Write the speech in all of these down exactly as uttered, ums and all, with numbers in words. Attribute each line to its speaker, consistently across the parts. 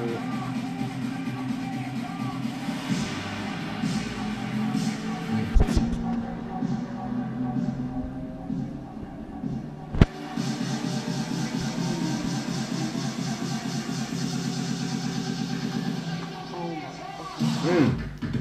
Speaker 1: Mm.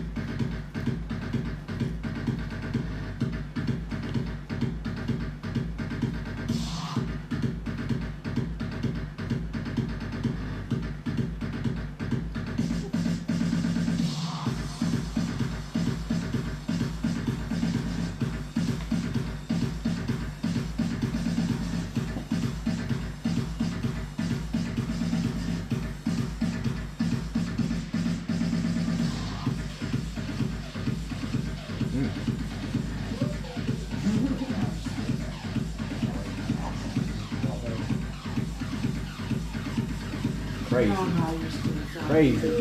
Speaker 1: Crazy. Crazy.
Speaker 2: Slow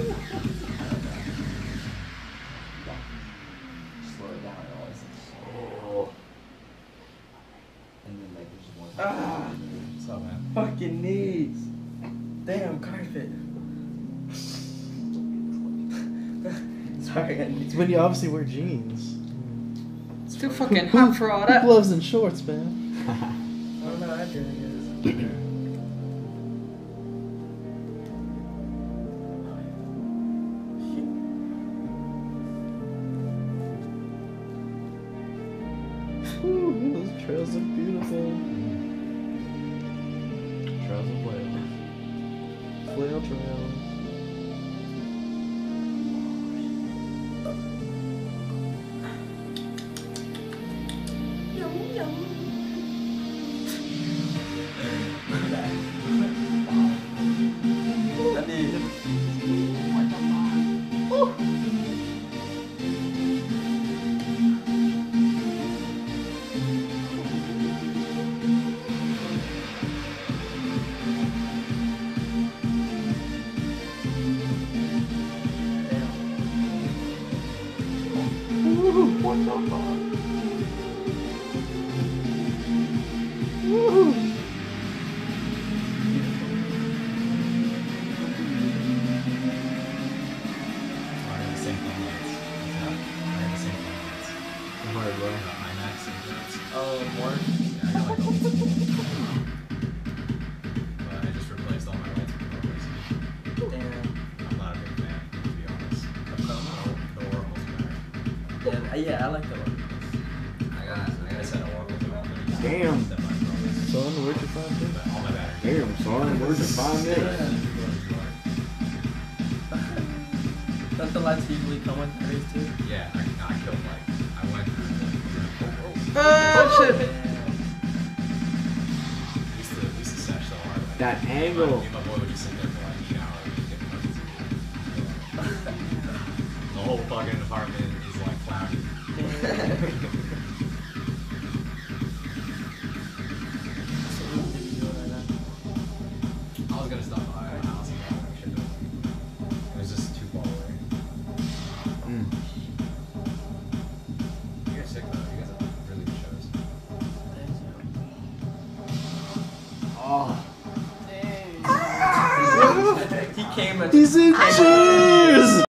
Speaker 2: it down always.
Speaker 1: Oh.
Speaker 2: And then like there's one.
Speaker 3: Ah,
Speaker 2: What's up, man?
Speaker 3: fucking knees. Damn, carpet. Sorry, I need
Speaker 4: It's when you obviously wear jeans.
Speaker 5: It's too fucking hot for all that.
Speaker 4: Gloves and shorts, man.
Speaker 3: I don't know, I did, I guess.
Speaker 4: Ooh, those trails look beautiful.
Speaker 1: Trails and flails.
Speaker 4: Flail trails.
Speaker 3: I need.
Speaker 4: What the fuck? Woohoo!
Speaker 2: I have the same thing lights. I have the same thing lights.
Speaker 1: The hard way.
Speaker 2: Uh, IMAX and lights.
Speaker 3: Oh, more?
Speaker 2: Yeah, I got like old school. But I just replaced all my lights with colors.
Speaker 3: Damn.
Speaker 2: I'm not a big fan, to be honest. The, the oracle's better.
Speaker 3: Yeah, yeah, I like the one.
Speaker 2: I got, I got a set of oracles and all those.
Speaker 1: Damn.
Speaker 2: That my brothers.
Speaker 4: Son, where'd you find this?
Speaker 2: But all my batteries.
Speaker 1: Damn, son, where'd you find this?
Speaker 3: Don't the lights usually come with batteries too?
Speaker 2: Yeah, I, I killed like, I went through like,
Speaker 5: Oh shit!
Speaker 2: we used to, we used to sesh so hard. Like,
Speaker 1: That
Speaker 2: me and
Speaker 1: angle.
Speaker 2: My, me and my boy would just sit there for like an hour and just get fucking the whole fucking apartment is like cloudy. I was gonna stop by a house and all that shit. It was just too far away.
Speaker 1: Mm.
Speaker 2: You guys sick though. You guys have really good shows.
Speaker 1: Oh.
Speaker 3: He came and
Speaker 4: He's in jail!